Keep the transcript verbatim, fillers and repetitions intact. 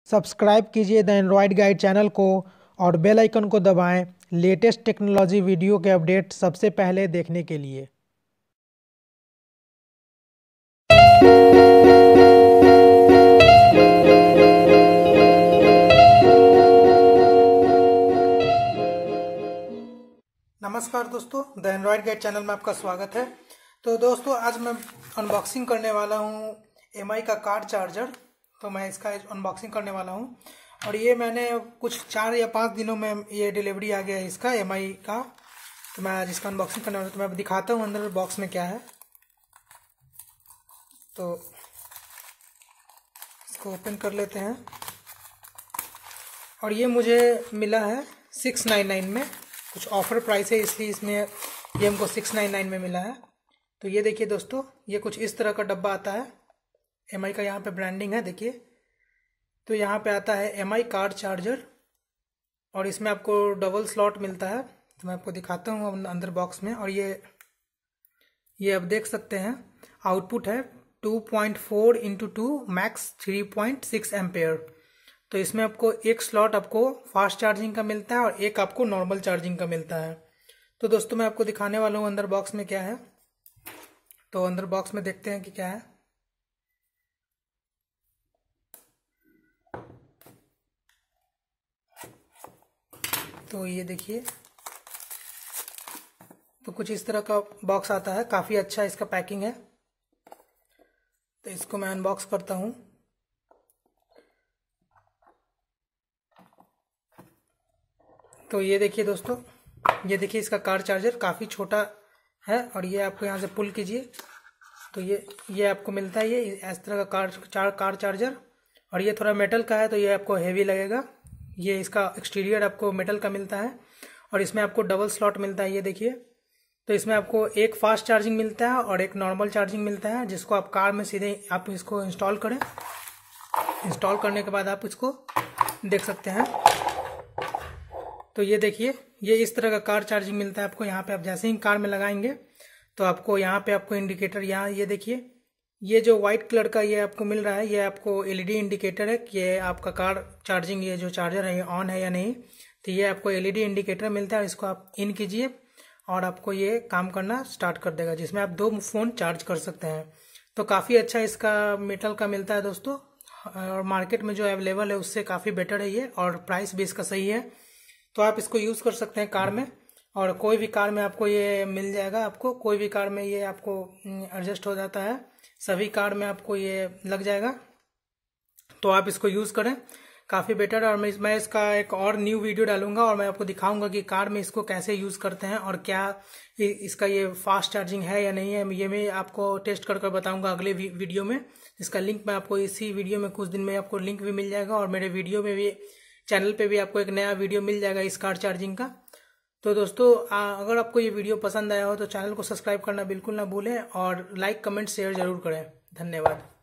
Subscribe कीजिए the Android guide channel को और बेल आइकन को दबाएं लेटेस्ट टेक्नोलॉजी वीडियो के अपडेट सबसे पहले देखने के लिए। नमस्कार दोस्तों, द एंड्रॉयड गाइड चैनल में आपका स्वागत है। तो दोस्तों, आज मैं अनबॉक्सिंग करने वाला हूँ एम आई का कार चार्जर। तो मैं इसका अनबॉक्सिंग करने वाला हूँ और ये मैंने कुछ चार या पाँच दिनों में ये डिलीवरी आ गया है इसका एम आई का। तो मैं आज इसका अनबॉक्सिंग करने वाला हूँ। तो मैं दिखाता हूँ अंदर बॉक्स में क्या है। तो इसको ओपन कर लेते हैं और ये मुझे मिला है सिक्स नाइन नाइन में। कुछ ऑफर प्राइस है इसलिए इसमें ये हमको सिक्स नाइन नाइन में मिला है। तो ये देखिए दोस्तों, ये कुछ इस तरह का डब्बा आता है। एम आई का यहाँ पे ब्रांडिंग है, देखिए। तो यहाँ पे आता है एम आई कार चार्जर और इसमें आपको डबल स्लॉट मिलता है। तो मैं आपको दिखाता हूँ अंदर बॉक्स में। और ये ये आप देख सकते हैं, आउटपुट है two point four into two max three point six ampere. तो इसमें आपको एक स्लॉट आपको फास्ट चार्जिंग का मिलता है और एक आपको नॉर्मल चार्जिंग का मिलता है। तो दोस्तों, मैं आपको दिखाने वाला हूँ अंदर बॉक्स में क्या है। तो अंदर बॉक्स में देखते हैं कि क्या है। तो ये देखिए, तो कुछ इस तरह का बॉक्स आता है। काफ़ी अच्छा इसका पैकिंग है। तो इसको मैं अनबॉक्स करता हूँ। तो ये देखिए दोस्तों, ये देखिए इसका कार चार्जर काफ़ी छोटा है और ये आपको यहाँ से पुल कीजिए तो ये ये आपको मिलता है ये इस तरह का कार चार कार चार्जर। और ये थोड़ा मेटल का है तो ये आपको हेवी लगेगा। ये इसका एक्सटीरियर आपको मेटल का मिलता है और इसमें आपको डबल स्लॉट मिलता है, ये देखिए। तो इसमें आपको एक फास्ट चार्जिंग मिलता है और एक नॉर्मल चार्जिंग मिलता है, जिसको आप कार में सीधे आप इसको इंस्टॉल करें। इंस्टॉल करने के बाद आप इसको देख सकते हैं। तो ये देखिए, ये इस तरह का कार चार्जिंग मिलता है आपको। यहाँ पे आप जैसे ही कार में लगाएंगे तो आपको यहाँ पे आपको इंडिकेटर, यहाँ ये देखिए, ये जो व्हाइट कलर का ये आपको मिल रहा है, ये आपको एलईडी इंडिकेटर है कि ये आपका कार चार्जिंग, ये जो चार्जर है ये ऑन है या नहीं। तो ये आपको एलईडी इंडिकेटर मिलता है। इसको आप इन कीजिए और आपको ये काम करना स्टार्ट कर देगा, जिसमें आप दो फ़ोन चार्ज कर सकते हैं। तो काफ़ी अच्छा इसका मेटल का मिलता है दोस्तों, और मार्केट में जो अवेलेबल है उससे काफ़ी बेटर है ये, और प्राइस भी इसका सही है। तो आप इसको यूज़ कर सकते हैं कार में, और कोई भी कार में आपको ये मिल जाएगा। आपको कोई भी कार में ये आपको एडजस्ट हो जाता है, सभी कार में आपको ये लग जाएगा। तो आप इसको यूज़ करें, काफ़ी बेटर है। और मैं मैं इसका एक और न्यू वीडियो डालूंगा और मैं आपको दिखाऊंगा कि कार में इसको कैसे यूज़ करते हैं और क्या इसका ये फास्ट चार्जिंग है या नहीं है। ये मैं आपको टेस्ट कर कर बताऊंगा अगले वीडियो में। इसका लिंक मैं आपको इसी वीडियो में कुछ दिन में आपको लिंक भी मिल जाएगा, और मेरे वीडियो में भी, चैनल पे भी आपको एक नया वीडियो मिल जाएगा इस कार चार्जिंग का। तो दोस्तों, अगर आपको ये वीडियो पसंद आया हो तो चैनल को सब्सक्राइब करना बिल्कुल ना भूलें और लाइक कमेंट शेयर जरूर करें। धन्यवाद।